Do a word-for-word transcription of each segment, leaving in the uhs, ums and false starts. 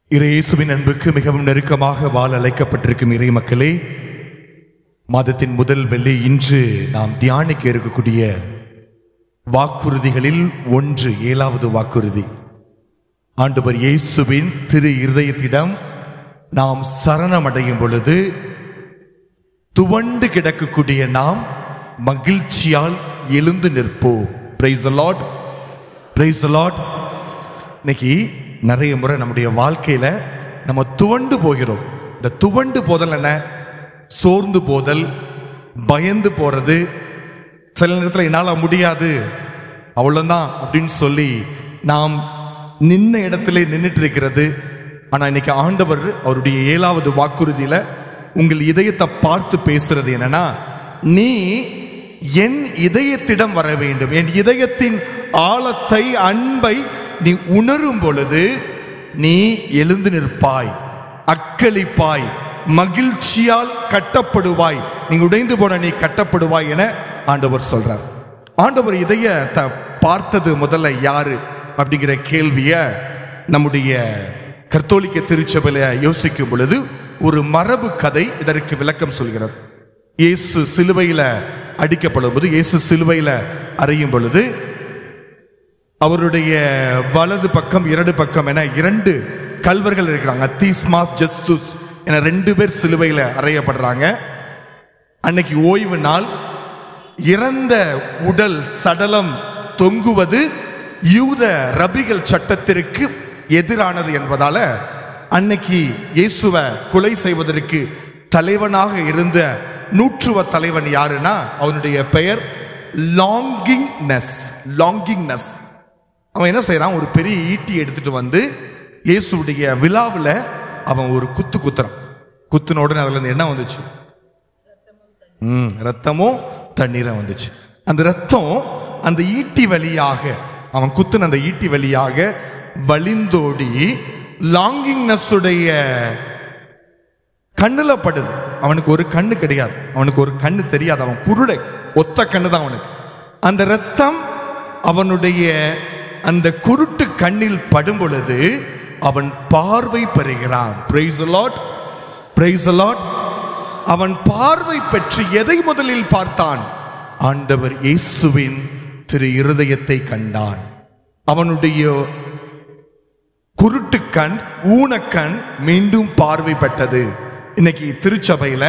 இயேசுவின் அன்புக்கு மிகவும் நெருக்கமாக வாழ அழைக்கப்பட்டிருக்கும் இறை மக்களே, மாதத்தின் முதல் வெள்ளி இன்று நாம் தியானிக்க இருக்கக்கூடிய வாக்குறுதிகளில் ஒன்று, ஏழாவது வாக்குறுதி. ஆண்டவர் இயேசுவின் திரு இருதயத்திடம் நாம் சரணமடையும் பொழுது துவண்டு கிடக்கக்கூடிய நாம் மகிழ்ச்சியால் எழுந்து நிற்போம். Praise the lord, praise the lord. இன்னைக்கு நிறைய முறை நம்முடைய வாழ்க்கையில நம்ம துவண்டு போகிறோம். இந்த துவண்டு போதல் என்ன? சோர்ந்து போதல், பயந்து போறது, சில நேரத்தில் என்னால் முடியாது அவ்வளவுதான் அப்படின்னு சொல்லி நாம் நின்ன இடத்திலே நின்றுட்டு இருக்கிறது. ஆனா இன்னைக்கு ஆண்டவர் அவருடைய ஏழாவது வாக்குறுதியில உங்கள் இதயத்தை பார்த்து பேசுறது என்னன்னா, நீ என் இதயத்திடம் வர வேண்டும். என் இதயத்தின் ஆழத்தை, அன்பை நீ உணரும் பொழுது நீ எழுந்து நிற்பாய், அக்களிப்பாய், மகிழ்ச்சியால் கட்டப்படுவாய். நீ உடைந்து போன நீ கட்டப்படுவாய் என ஆண்டவர் சொல்றார். ஆண்டவர் இதயத்தை பார்த்தது முதல்ல யாரு அப்படிங்கிற கேள்விய நம்முடைய கத்தோலிக்க திருச்சபையில யோசிக்கும் பொழுது ஒரு மரபு கதை இதற்கு விளக்கம் சொல்கிறது. இயேசு சிலுவையில அடிக்கப்படும் போது, இயேசு சிலுவையில அறையும் பொழுது அவருடைய வலது பக்கம் இடது பக்கம் என இரண்டு கல்வர்கள் இருக்கிறாங்க. தீஸ்மாஸ், ஜஸ்துஸ் என ரெண்டு பேர் சிலுவையில அறையப்படுறாங்க. அன்னைக்கு ஓய்வு நாள். இறந்த உடல் சடலம் தொங்குவது யூத ரபிகள் சட்டத்திற்கு எதிரானது என்பதால அன்னைக்கு இயேசுவை கொலை செய்வதற்கு தலைவனாக இருந்த நூற்றுவ தலைவன் யாருன்னா அவனுடைய பெயர் லாங்கிங்னஸ். லாங்கிங்னஸ் அவன் என்ன செய்யறான்? ஒரு பெரிய ஈட்டி எடுத்துட்டு வந்து இயேசுடைய விழாவில் அவன் ஒரு குத்து குத்துறான். குத்துன உடனே அதுல இருந்து என்ன வந்துச்சு? ம் ரத்தமும் தண்ணீரும் வந்துச்சு. அந்த ரத்தம் அந்த ஈட்டி வழியாக, அவன் குத்துன அந்த ஈட்டி வழியாக வழிந்தோடி லாங்கிங்னஸ் உடைய கண்ணுல படுது. அவனுக்கு ஒரு கண்ணு கிடையாது, அவனுக்கு ஒரு கண்ணு தெரியாது, அவன் குருடை, ஒத்த கண்ணு தான் அவனுக்கு. அந்த ரத்தம் அவனுடைய அந்த குருட்டு கண்ணில் படும் பொழுது அவன் பார்வை பெறுகிறான். Praise the lord, praise the lord. அவன் பார்வை பெற்று எதை முதலில் பார்த்தான்? ஆண்டவர் இயேசுவின் திரு இருதயத்தை கண்டான். அவனுடைய குருட்டு கண், ஊனக்கண் மீண்டும் பார்வை பெற்றது. இன்னைக்கு திருச்சபையில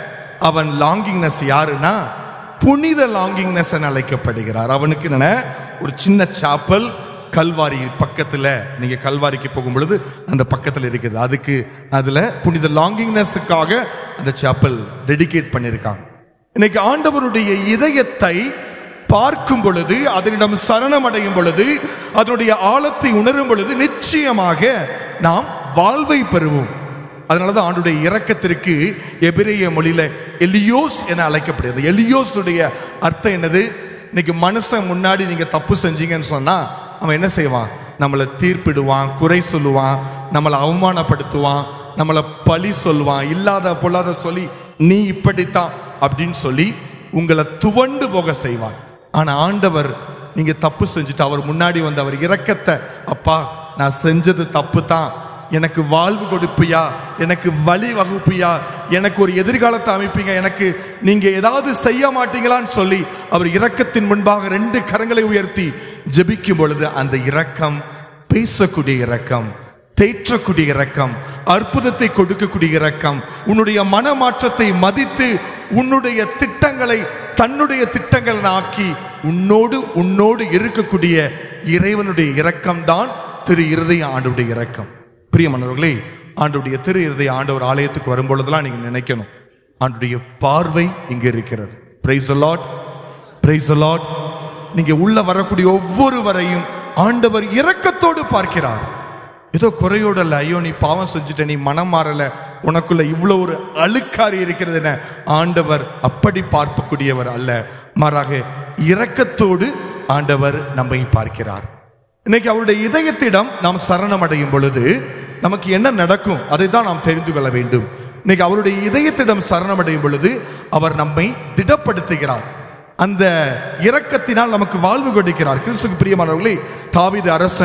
அவன் லாங்கிங்னஸ் யாருன்னா புனித லாங்கிங்னஸ் என அழைக்கப்படுகிறார். அவனுக்கு என்ன, ஒரு சின்ன சாப்பல் கல்வாரி பக்கத்துல, நீங்க கல்வாரிக்கு போகும் பொழுது அந்த பக்கத்துல இருக்குது, அதுக்கு அதுல புனித லாங்கிங்னஸுக்காக அந்த சாப்பல் டெடிகேட் பண்ணிருக்காங்க. இன்னைக்கு ஆண்டவருடைய இதயத்தை பார்க்கும் பொழுது, அதனிடம் சரணம் அடையும் பொழுது, அதனுடைய ஆழத்தை உணரும் பொழுது நிச்சயமாக நாம் வாழ்வை பெறுவோம். அதனாலதான் ஆண்டுடைய இரக்கத்திற்கு எபிரேய மொழியில எலியோஸ் என அழைக்கப்படுகிறது. எலியோஸ் உடைய அர்த்தம் என்னது? இன்னைக்கு மனுஷன் முன்னாடி நீங்க தப்பு செஞ்சீங்கன்னு சொன்னா அவன் என்ன செய்வான்? நம்மளை தீர்ப்பிடுவான், குறை சொல்லுவான், நம்மளை அவமானப்படுத்துவான், நம்மளை பழி சொல்லுவான், இல்லாத பொல்லாத சொல்லி நீ இப்படித்தான் அப்படின்னு சொல்லி உங்களை துவண்டு போக செய்வான். ஆனா ஆண்டவர், நீங்க தப்பு செஞ்சுட்டு அவர் முன்னாடி வந்து அவர் இரக்கத்தை, அப்பா நான் செஞ்சது தப்பு தான், எனக்கு வாழ்வு கொடுப்பியா, எனக்கு வழி வகுப்பியா, எனக்கு ஒரு எதிர்காலத்தை அமைப்பீங்க, எனக்கு நீங்க ஏதாவது செய்ய மாட்டீங்களான்னு சொல்லி அவர் இரக்கத்தின் முன்பாக ரெண்டு கரங்களை உயர்த்தி ஜெபிக்கும் பொழுது அந்த இரக்கம் பேசக்கூடிய இரக்கம், தேற்றக்கூடிய இரக்கம், அற்புதத்தை கொடுக்கக்கூடிய இரக்கம், உன்னுடைய மனமாற்றத்தை மதித்து உன்னுடைய திட்டங்களை தன்னுடைய திட்டங்கள் ஆக்கி உன்னோடு உன்னோடு இருக்கக்கூடிய இறைவனுடைய இரக்கம் தான் திரு இருதய ஆண்டுடைய இரக்கம். பிரியமானவர்களே, ஆண்டுடைய திரு இருதய ஆண்டவர் ஆலயத்துக்கு வரும் பொழுதெல்லாம் நீங்க நினைக்கணும், ஆண்டுடைய பார்வை இங்க இருக்கிறது. Praise the lord, praise the lord. நீங்க உள்ள வரக்கூடிய ஒவ்வொருவரையும் ஆண்டவர் இரக்கத்தோடு பார்க்கிறார். ஏதோ குறையோட அல்ல, ஐயோ நீ பாவம் செஞ்சுட்ட, நீ மனம் மாறல, உனக்குள்ள இவ்வளவு ஒரு அழுக்காரி இருக்கிறது என ஆண்டவர் அப்படி பார்க்கக்கூடியவர் அல்ல. மாறாக இரக்கத்தோடு ஆண்டவர் நம்மை பார்க்கிறார். இன்னைக்கு அவருடைய இதயத்திடம் நாம் சரணம் அடையும் பொழுது நமக்கு என்ன நடக்கும் அதை தான் நாம் தெரிந்து கொள்ள வேண்டும். இன்னைக்கு அவருடைய இதயத்திடம் சரணம் அடையும் பொழுது அவர் நம்மை திடப்படுத்துகிறார். அந்த இரக்கத்தினால் நமக்கு வாழ்வு கொடுக்கிறார். கிறிஸ்துவுக்கு பிரியமானவர்களே, தாவீது அரசன்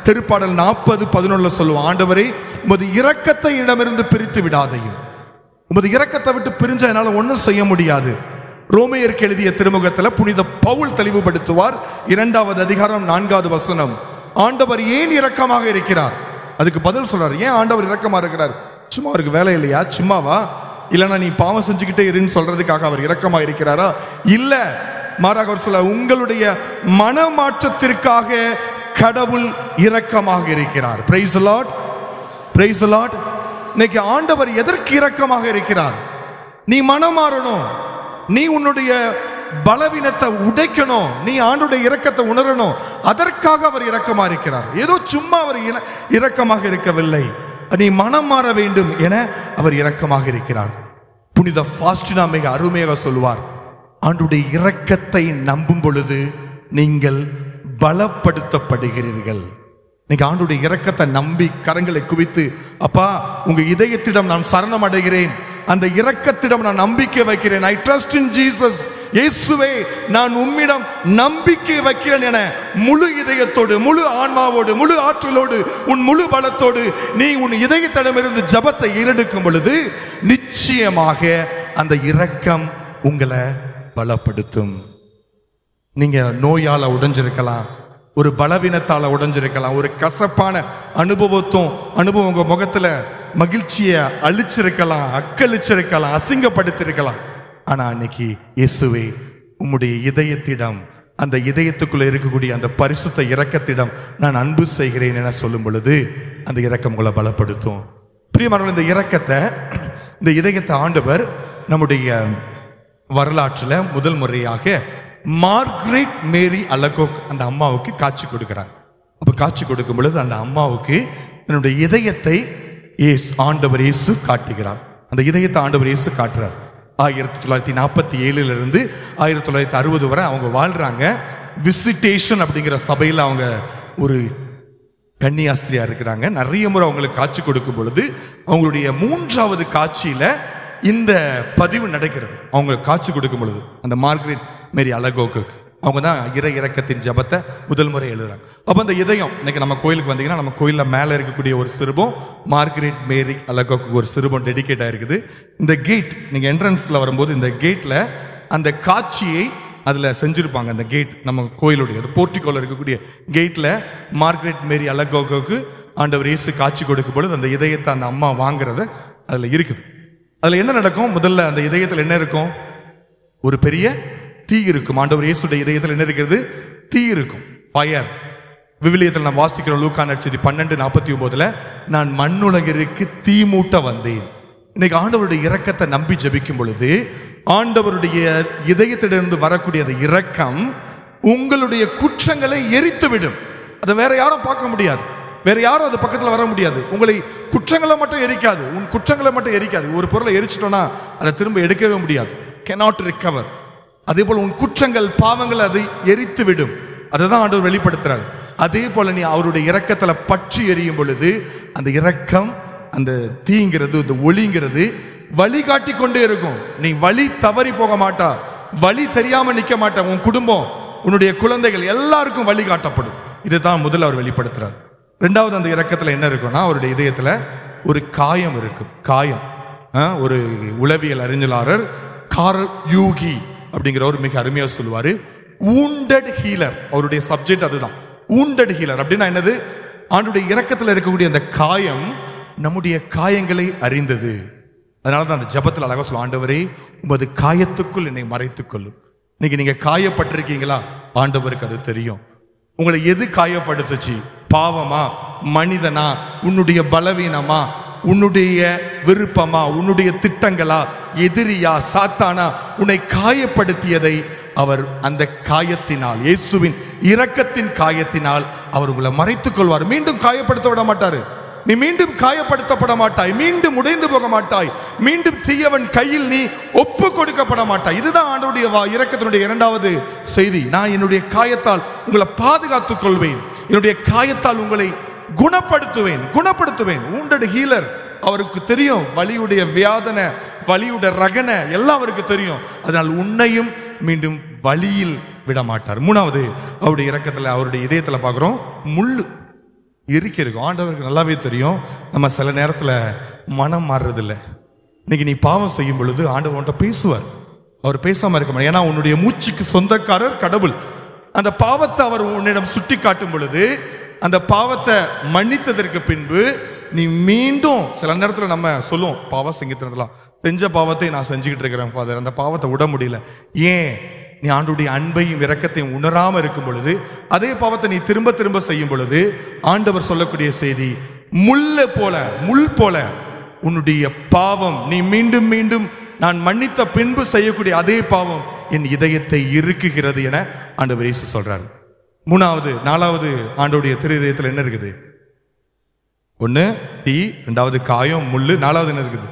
திருப்பாடல் நாற்பது பதினொன்றுல சொல்லுவோம், ஆண்டவரே உமது இரக்கத்தை இடமிருந்து பிரித்து விடாதையும். உமது இரக்கத்தை விட்டு பிரிஞ்ச என்னால ஒன்றும் செய்ய முடியாது. ரோமையருக்கு எழுதிய திருமுகத்துல புனித பவுல் தெளிவுபடுத்துவார், இரண்டாவது அதிகாரம் நான்காவது வசனம். ஆண்டவர் ஏன் இரக்கமாக இருக்கிறார்? அதுக்கு பதில் சொல்றார். ஏன் ஆண்டவர் இரக்கமா இருக்கிறார்? சும்மா அவருக்கு வேலை இல்லையா? சும்மாவா? இல்லைன்னா நீ பாவம் செஞ்சுக்கிட்டே இருன்னு சொல்றதுக்காக அவர் இரக்கமா இருக்கிறாரா? இல்ல, மாறாக அவர் சொல்ல, உங்களுடைய மனமாற்றத்திற்காக கடவுள் இரக்கமாக இருக்கிறார். Praise the lord, praise the lord. இன்னைக்கு ஆண்டவர் எதற்கு இரக்கமாக இருக்கிறார்? நீ மனம் மாறணும், நீ உன்னுடைய பலவீனத்தை உடைக்கணும், நீ ஆண்டுடைய இரக்கத்தை உணரணும். அதற்காக அவர் இரக்கமா இருக்கிறார். ஏதோ சும்மா அவர் இரக்கமாக இருக்கவில்லை, நீ மனம் மாற வேண்டும் என அவர் இரக்கமாக இருக்கிறார். புனித ஃபாஸ்டினா மிக அருமையாக சொல்லுவார், ஆண்டுடைய இரக்கத்தை நம்பும் பொழுது நீங்கள் பலப்படுத்தப்படுகிறீர்கள். நீங்க ஆண்டுடைய இரக்கத்தை நம்பி கரங்களை குவித்து, அப்பா உங்க இதயத்திடம் நான் சரணம் அடைகிறேன், அந்த இரக்கத்திடம் நான் நம்பிக்கை வைக்கிறேன், ஐ ட்ரஸ்ட் இன் ஜீசஸ், இயேசுவே நான் உம்மிடம் நம்பிக்கை வைக்கிறேன் என முழு இதயத்தோடு, முழு ஆன்மாவோடு, முழு ஆற்றலோடு, உன் முழு பலத்தோடு நீ உன் இதயத்திடமிருந்து ஜபத்தை ஏறெடுக்கும் பொழுது நிச்சயமாக அந்த இரக்கம் உங்களை பலப்படுத்தும். நீங்க நோயால உடைஞ்சிருக்கலாம், ஒரு பலவீனத்தால உடைஞ்சிருக்கலாம், ஒரு கசப்பான அனுபவத்தும் அனுபவம் உங்க முகத்துல மகிழ்ச்சியை அழிச்சிருக்கலாம், அக்களிச்சிருக்கலாம், அசிங்கப்படுத்திருக்கலாம். ஆனா அன்னைக்கு இயேசுவே உம்முடைய இதயத்திடம், அந்த இதயத்துக்குள்ள இருக்கக்கூடிய அந்த பரிசுத்த இரக்கத்திடம் நான் அன்பு செய்கிறேன் என சொல்லும் பொழுது அந்த இரக்கம் உங்களை பலப்படுத்தும். பிரியமானவர்களே, இந்த இரக்கத்தை, இந்த இதயத்தை ஆண்டவர் நம்முடைய வரலாற்றுல முதல் முறையாக மார்கரெட் மேரி அலகோக் அந்த அம்மாவுக்கு காட்சி கொடுக்கிறார். அப்ப காட்சி கொடுக்கும் பொழுது அந்த அம்மாவுக்கு தன்னுடைய இதயத்தை ஆண்டவர் இயேசு காட்டுகிறார். அந்த இதயத்தை ஆண்டவர் இயேசு காட்டுறார். ஆயிரத்தி தொள்ளாயிரத்தி நாற்பத்தி ஏழுல இருந்து ஆயிரத்தி தொள்ளாயிரத்தி அறுபது வரை அவங்க வாழ்றாங்க. விசிட்டேஷன் அப்படிங்கிற சபையில் அவங்க ஒரு கன்னியாஸ்திரியா இருக்கிறாங்க. நிறைய முறை அவங்களுக்கு காட்சி கொடுக்கும் பொழுது அவங்களுடைய மூன்றாவது காட்சியில இந்த பதிவு நடக்கிறது. அவங்க காட்சி கொடுக்கும் பொழுது அந்த மார்கரெட் மேரி அலகோக்கு அவங்க தான் இறை இரக்கத்தின் ஜபத்தை முதல் முறை எழுதுறாங்க. அப்போ அந்த இதயம், இன்னைக்கு நம்ம கோயிலுக்கு வந்தீங்கன்னா நம்ம கோயிலில் மேலே இருக்கக்கூடிய ஒரு சிறுபம் மார்கரெட் மேரி அலகோக்கு ஒரு சிறுபம் டெடிகேட் ஆயிருக்குது. இந்த கேட், நீங்கள் என்ட்ரன்ஸில் வரும்போது இந்த கேட்டில் அந்த காட்சியை அதில் செஞ்சுருப்பாங்க. அந்த கேட் நம்ம கோயிலுடைய போர்ட்டிகோல இருக்கக்கூடிய கேட்டில் மார்கரெட் மேரி அலகோக்கு ஆண்டவர் இயேசு காட்சி கொடுக்கும் பொழுது அந்த இதயத்தை அந்த அம்மா வாங்குறது அதில் இருக்குது. அதில் என்ன நடக்கும்? முதல்ல அந்த இதயத்தில் என்ன இருக்கும்? ஒரு பெரிய தீ இருக்கும். ஆண்டவர் இயேசுடைய இதயத்தில் என்ன இருக்கிறது? தீ இருக்கும், ஃபயர். விவிலியத்தில் நாம் வாசிக்கிறோம், லூக்கா நற்செய்தி பன்னெண்டு நாற்பத்தி ஒன்பதுல, நான் மண்ணுலகிற்கு தீ மூட்ட வந்தேன். இன்னைக்கு ஆண்டவருடைய இரக்கத்தை நம்பி ஜபிக்கும் பொழுது ஆண்டவருடைய இதயத்திலிருந்து வரக்கூடிய அந்த இரக்கம் உங்களுடைய குற்றங்களை எரித்து விடும். அதை வேற யாரும் பார்க்க முடியாது, வேற யாரும் அது பக்கத்தில் வர முடியாது. உங்களை குற்றங்களை மட்டும் எரிக்காது, உன் குற்றங்களை மட்டும் எரிக்காது. ஒரு பொருளை எரிச்சிட்டோம்னா அதை திரும்ப எடுக்கவே முடியாது, cannot recover. அதே போல உன் குற்றங்கள் பாவங்கள் அதை எரித்து விடும். அதுதான் ஆண்டவர் வெளிப்படுத்துறாரு. அதே போல நீ அவருடைய இரக்கத்துல பற்றி எரியும் பொழுது அந்த இரக்கம், அந்த தீங்கிறது, இந்த ஒளிங்கிறது வழிகாட்டி கொண்டே இருக்கும். நீ வழி தவறி போக மாட்டா, வழி தெரியாம நிக்க மாட்டா. உன் குடும்பம், உன்னுடைய குழந்தைகள் எல்லாருக்கும் வழிகாட்டப்படும். இதுதான் முதல்ல அவர் வெளிப்படுத்துறார். ரெண்டாவது, அந்த இரக்கத்துல என்ன இருக்கும்னா அவருடைய இதயத்துல ஒரு காயம் இருக்கும். காயம், ஒரு உளவியல் அறிஞராளர் கார்ல் யூகி அப்படிங்கிறவர் மிக அருமையா சொல்லுவாரு, wounded healer. அவருடைய சப்ஜெக்ட் அதுதான், wounded healer. அப்படின்னா என்னது? ஆண்டுடைய இரக்கத்தில் இருக்கக்கூடிய அந்த காயம் நம்முடைய காயங்களை அறிந்தது. அதனாலதான் அந்த ஜபத்தில் அழகா சொல்ல, ஆண்டவரே உமது காயத்துக்குள் என்னை மறைத்துக் கொள்ளும். இன்னைக்கு நீங்க காயப்பட்டிருக்கீங்களா? ஆண்டவருக்கு அது தெரியும். உங்களை எது காயப்படுத்துச்சு? பாவமா, மனிதனா, உன்னுடைய பலவீனமா, உன்னுடைய விருப்பமா, உன்னுடைய திட்டங்களா, எதிரியா, சாத்தானா? உன்னை காயப்படுத்தியதை அவர் அந்த காயத்தினால், இயேசுவின் இரக்கத்தின் காயத்தினால் அவர் உங்களை மறைத்துக் கொள்வார். மீண்டும் காயப்படுத்த விட மாட்டாரு. நீ மீண்டும் காயப்படுத்தப்பட மாட்டாய், மீண்டும் உடைந்து போக மாட்டாய், மீண்டும் தீயவன் கையில் நீ ஒப்பு கொடுக்கப்பட மாட்டாய். இதுதான் ஆண்டவருடைய இரக்கத்தினுடைய இரண்டாவது செய்தி. நான் என்னுடைய காயத்தால் உங்களை பாதுகாத்துக் கொள்வேன், என்னுடைய காயத்தால் உங்களை குணப்படுத்துவேன் குணப்படுத்துவேன் wounded healer. அவருக்கு தெரியும் வலியுடைய வியாதனை, வலியுடைய ரகனை எல்லாம் அவருக்கு தெரியும். அதனால் உன்னையும் மீண்டும் வலியில் விட மாட்டார். மூணாவது, அவருடைய இரக்கத்துல, அவருடைய இதயத்துல பார்க்கிறோம் முள்ளு. இறுக்கி இருக்கும். ஆண்டவருக்கு நல்லாவே தெரியும் நம்ம சில நேரத்தில் மனம் மாறுறதில்லை. இன்னைக்கு நீ பாவம் செய்யும் பொழுது ஆண்டவன்கிட்ட பேசுவார். அவர் பேசாம இருக்க மாட்டார். ஏன்னா உன்னுடைய மூச்சுக்கு சொந்தக்காரர் கடவுள். அந்த பாவத்தை அவர் உன்னிடம் சுட்டி காட்டும் பொழுது அந்த பாவத்தை மன்னித்ததற்கு பின்பு நீ மீண்டும் சில நேரத்தில் நம்ம சொல்லுவோம், பாவம் செஞ்சுலாம் செஞ்ச பாவத்தை நான் செஞ்சுக்கிட்டு இருக்கிறேன் ஃபாதர், அந்த பாவத்தை விட முடியல. ஏன்? நீ ஆண்டுடைய அன்பையும் இரக்கத்தையும் உணராம இருக்கும் பொழுது அதே பாவத்தை நீ திரும்ப திரும்ப செய்யும் பொழுது ஆண்டவர் சொல்லக்கூடிய செய்தி, முள்ள போல முள் போல உன்னுடைய பாவம் நீ மீண்டும் மீண்டும் நான் மன்னித்த பின்பு செய்யக்கூடிய அதே பாவம் என் இதயத்தை இறுக்குகிறது என ஆண்டவர் இயேசு சொல்றாரு. மூணாவது நாலாவது ஆண்டவருடைய திரு இதயத்தில் என்ன இருக்குது? ஒண்ணு தீ, ரெண்டாவது காயம் முள்ளு, நாலாவது என்ன இருக்குது?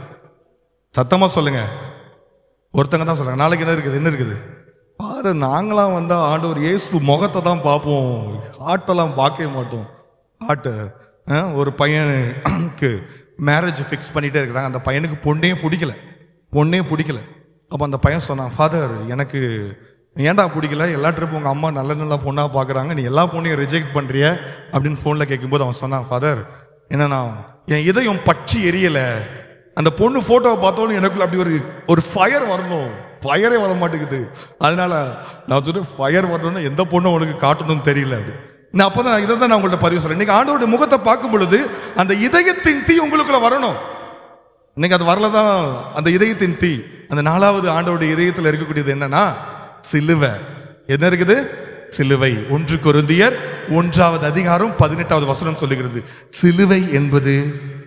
சத்தமா சொல்லுங்க. ஒருத்தங்க தான் சொல்றாங்க. நாளைக்கு என்ன இருக்குது? என்ன இருக்குது? பாரு, நாங்களாம் வந்தா ஆண்டவர் இயேசு முகத்தை தான் பார்ப்போம், ஹார்ட்டெல்லாம் பார்க்கவே மாட்டோம். ஹார்ட்டு ஒரு பையனுக்கு மேரேஜ் ஃபிக்ஸ் பண்ணிட்டே இருக்கிறாங்க. அந்த பையனுக்கு பொண்ணே பிடிக்கல பொண்ணே பிடிக்கல அப்போ அந்த பையன் சொன்னான், ஃபாதர் எனக்கு ஏன்டா பிடிக்கல, எல்லா ட்ரிப்பும் உங்கள் அம்மா நல்ல நல்ல பொண்ணாக பார்க்குறாங்க, நீ எல்லா பொண்ணையும் ரிஜெக்ட் பண்ணுறிய அப்படின்னு ஃபோனில் கேட்கும்போது அவன் சொன்னான், ஃபாதர் என்னன்னா என் இதயம் பற்றி எரியலை, அந்த பொண்ணு ஃபோட்டோவை பார்த்தோன்னு எனக்குள்ள அப்படி ஒரு ஒரு ஃபயர் வரணும், ஃபயரே வர மாட்டேங்குது, அதனால நான் சொல்றேன் ஃபயர் வரணும்னா எந்த பொண்ணும் உனக்கு காட்டணும்னு தெரியல அப்படி. நான் அப்பதான் இதை தான் நான் உங்கள்ட்ட பதிவு சொல்றேன். இன்னைக்கு ஆண்டவருடைய முகத்தை பார்க்கும் பொழுது அந்த இதயத்தின் தீ உங்களுக்குள்ள வரணும். இன்னைக்கு அது வரலதான் அந்த இதயத்தின் தீ. அந்த நாலாவது ஆண்டவருடைய இதயத்தில் இருக்கக்கூடியது என்னன்னா சிலுவை. என்ன இருக்குது? சிலுவை. ஒன்று கொரிந்தியர் ஒன்றாவது அதிகாரம் பதினெட்டாவது வசனம் சொல்லுகிறது, சிலுவை என்பது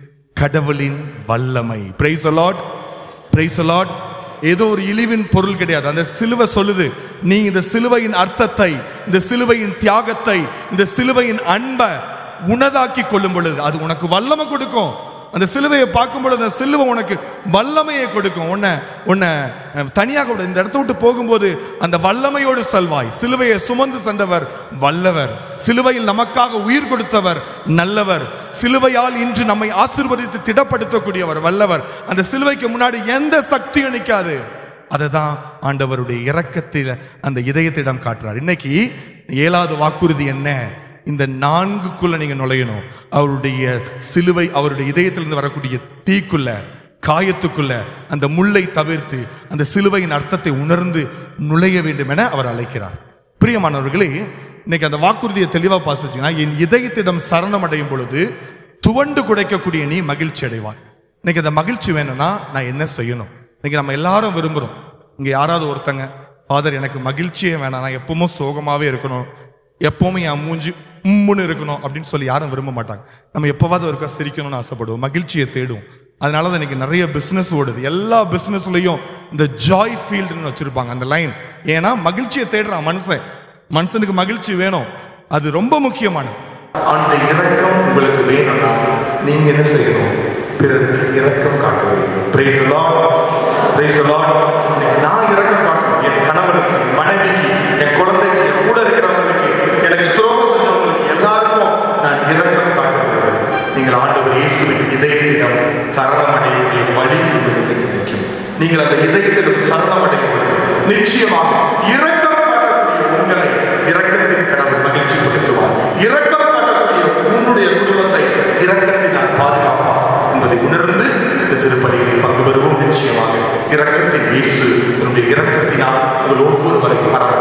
கடவுளின் வல்லமை. Praise the lord, praise the lord. ஏதோ ஒரு இழிவின் பொருள் கிடையாது. அந்த சிலுவை சொல்லுது, நீ இந்த சிலுவையின் அர்த்தத்தை, இந்த சிலுவையின் தியாகத்தை, இந்த சிலுவையின் அன்பை உனதாக்கி கொள்ளும் பொழுது அது உனக்கு வல்லமை கொடுக்கும். அந்த சிலுவையை பார்க்கும் பொழுது அந்த சிலுவை உனக்கு வல்லமையை கொடுக்கும். உன்னை உன்னை தனியாக இந்த இடத்த விட்டு போகும்போது அந்த வல்லமையோடு செல்வாய். சிலுவையை சுமந்து சென்றவர் வல்லவர், சிலுவையில் நமக்காக உயிர் கொடுத்தவர் நல்லவர், சிலுவையால் இன்று நம்மை ஆசீர்வதித்து திடப்படுத்தக்கூடியவர் வல்லவர். அந்த சிலுவைக்கு முன்னாடி எந்த சக்தியும் நிற்காது. அதுதான் ஆண்டவருடைய இரக்கத்தில் அந்த இதயத்திடம் காட்டுறார். இன்னைக்கு ஏழாவது வாக்குறுதி என்ன? இந்த நான்குக்குள்ள நீங்க நுழையணும். அவருடைய சிலுவை, அவருடைய இதயத்திலிருந்து வரக்கூடிய தீக்குள்ள, காயத்துக்குள்ள அந்த முள்ளை தவிர்த்து அந்த சிலுவையின் அர்த்தத்தை உணர்ந்து நுழைய வேண்டும் என அவர் அழைக்கிறார். பிரியமானவர்களே, இன்னைக்கு அந்த வாக்குறுதியை தெளிவா பாசிச்சீங்கன்னா, என் இதயத்திடம் சரணம் அடையும் பொழுது துவண்டு குடைக்கக்கூடிய நீ மகிழ்ச்சி அடைவாய். இன்னைக்கு அந்த மகிழ்ச்சி வேணும்னா நான் என்ன செய்யணும்? இன்னைக்கு நம்ம எல்லாரும் விரும்புறோம். இங்க யாராவது ஒருத்தங்க, ஃபாதர் எனக்கு மகிழ்ச்சியே வேணாம், நான் எப்பவும் சோகமாவே இருக்கணும், எப்பவுமே என் மூஞ்சி உம்முன்னு இருக்கணும் அப்படின்னு சொல்லி யாரும் விரும்ப மாட்டாங்க. நம்ம எப்பவாவது ஒருக்கா சிரிக்கணும்னு ஆசைப்படுவோம், மகிழ்ச்சியை தேடுவோம். அதனால தான் இன்னைக்கு நிறைய பிசினஸ் ஓடுது. எல்லா பிசினஸ்லயும் இந்த ஜாய் ஃபீல்டுன்னு வச்சிருப்பாங்க அந்த லைன். ஏன்னா மகிழ்ச்சியை தேடுறான் மனுஷன். மனுஷனுக்கு மகிழ்ச்சி வேணும், அது ரொம்ப முக்கியமானது. அந்த இரக்கம் உங்களுக்கு வேணும்னா நீங்க என்ன செய்யணும்? பிறருக்கு இரக்கம் காட்ட வேண்டும். Praise the lord, praise the lord. நான் இரக்கம் காட்டணும். என் கணவனுக்கு, என் மனைவிக்கு, என் குழந்தைக்கு, என் கூட இருக்கிறவங்களுக்கு, எனக்கு துரோகம் செஞ்சவங்களுக்கு எல்லாருக்கும் நான் இரக்கம் காட்ட வேண்டும். நீங்கள் ஆண்டவர் இயேசுவின் இதயத்திடம் சரணம் அடையக்கூடிய வழி உங்களுக்கு கிடைக்கும். நீங்கள் அந்த இதயத்திடம் சரணம் அடையும் பொழுது நிச்சயமாக இரக்கம் காட்டக்கூடிய உங்களை இரக்கத்தின் கடவுள் மகிழ்ச்சி கொடுத்துவார். இரக்கம் காட்டக்கூடிய உன்னுடைய குடும்பத்தை இரக்கத்தினால் பாதுகாப்பார் என்பதை உணர்ந்து இந்த திருப்பலியிலே பங்கு பெறுவோம். நிச்சயமாக இரக்கத்தின் இயேசு தன்னுடைய இரக்கத்தினால் உங்கள் ஒவ்வொருவரையும்